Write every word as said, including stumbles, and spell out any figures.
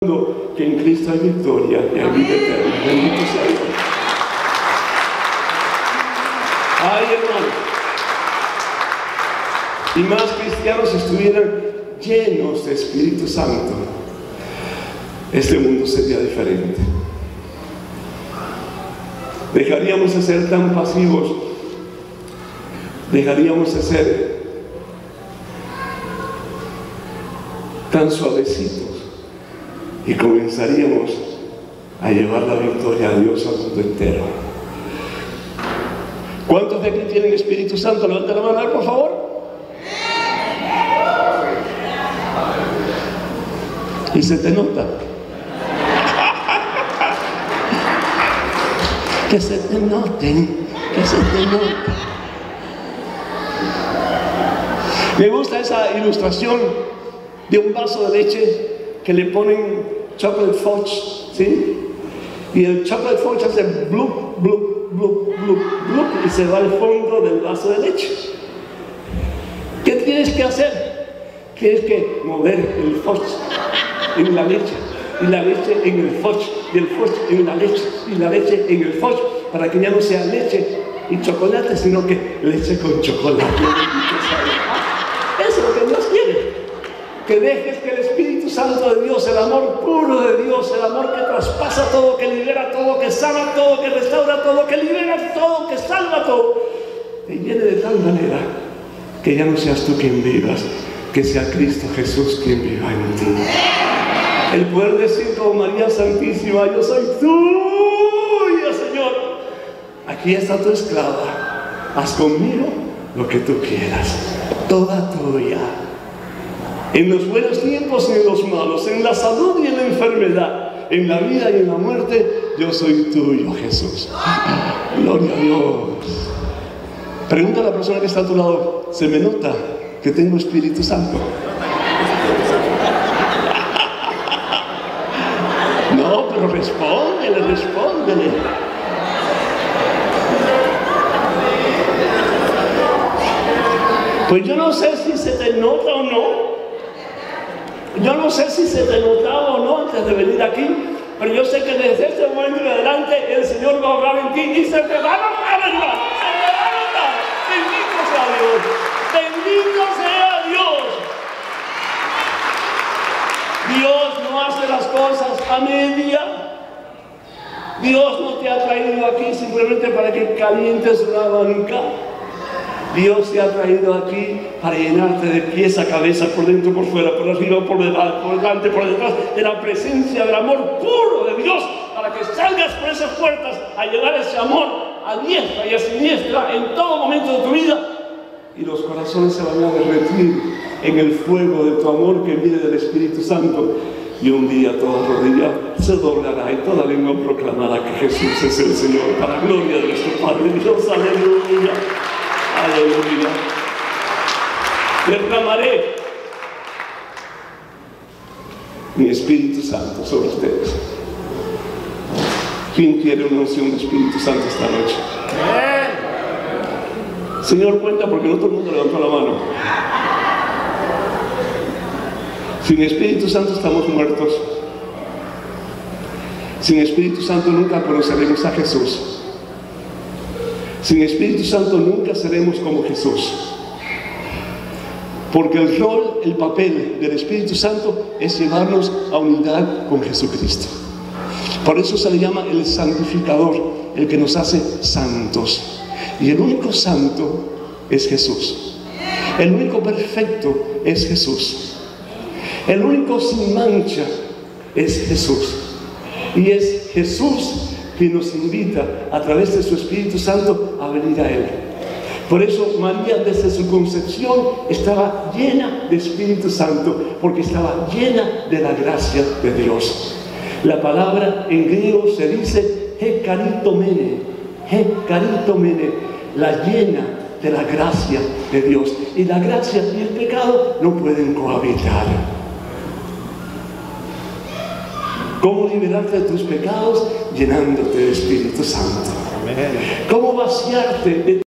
que en Cristo hay victoria y hay vida eterna. Bendito sea Dios. Ay, hermano, y más cristianos estuvieran llenos de Espíritu Santo, este mundo sería diferente. Dejaríamos de ser tan pasivos, dejaríamos de ser tan suavecitos y comenzaríamos a llevar la victoria a Dios al mundo entero. ¿Cuántos de aquí tienen Espíritu Santo? Levanta la mano, a ver, por favor. Y se te nota. Que se te noten, que se te noten. Me gusta esa ilustración de un vaso de leche que le ponen chocolate fudge, ¿sí? Y el chocolate fudge hace blup, blup, blup, blup, blup, y se va al fondo del vaso de leche. ¿Qué tienes que hacer? Tienes que mover el fudge en la leche, y la leche en el fudge, y el fudge en la leche, y la leche en el fudge, para que ya no sea leche y chocolate, sino que leche con chocolate. Eso es lo que Dios quiere. Que dejes que el Espíritu Santo de Dios, el amor puro de Dios, el amor que traspasa todo, que libera todo, que sana todo, que restaura todo, que libera todo, que salva todo, te llene de tal manera que ya no seas tú quien vivas, que sea Cristo Jesús quien viva en ti. El poder decir como María Santísima: yo soy tuya, Señor. Aquí está tu esclava. Haz conmigo lo que tú quieras. Toda tuya. En los buenos tiempos y en los malos, en la salud y en la enfermedad, en la vida y en la muerte, yo soy tuyo, Jesús. Gloria a Dios. Pregunta a la persona que está a tu lado: ¿se me nota que tengo Espíritu Santo? No, pero respóndele, respóndele. Pues yo no sé si se te nota o no. Yo no sé si se te notaba o no antes de venir aquí, pero yo sé que desde este momento en adelante el Señor va a obrar en ti y se te va a notar, hermano. Se te va a notar. Bendito sea Dios. Bendito sea Dios. Dios no hace las cosas a media. Dios no te ha traído aquí simplemente para que calientes una banca. Dios te ha traído aquí para llenarte de pies a cabeza, por dentro, por fuera, por arriba, por debajo, por delante, por detrás, de la presencia del amor puro de Dios, para que salgas por esas puertas a llevar ese amor a diestra y a siniestra en todo momento de tu vida, y los corazones se van a derretir en el fuego de tu amor que viene del Espíritu Santo, y un día toda rodilla se doblará y toda lengua proclamará que Jesús es el Señor, para gloria de nuestro Padre Dios. Aleluya. Aleluya. Derramaré mi Espíritu Santo sobre ustedes. ¿Quién quiere una unción de Espíritu Santo esta noche? Señor, cuenta, porque no todo el mundo levantó la mano. Sin Espíritu Santo estamos muertos. Sin Espíritu Santo nunca conoceremos a Jesús. Sin Espíritu Santo nunca seremos como Jesús. Porque el rol, el papel del Espíritu Santo es llevarnos a unidad con Jesucristo. Por eso se le llama el santificador, el que nos hace santos. Y el único santo es Jesús. El único perfecto es Jesús. El único sin mancha es Jesús. Y es Jesús que nos invita a través de su Espíritu Santo a venir a Él. Por eso María desde su concepción estaba llena de Espíritu Santo, porque estaba llena de la gracia de Dios. La palabra en griego se dice hekaritomene, hekaritomene, la llena de la gracia de Dios. Y la gracia y el pecado no pueden cohabitar. ¿Cómo liberarte de tus pecados? Llenándote de Espíritu Santo. Amén. ¿Cómo vaciarte de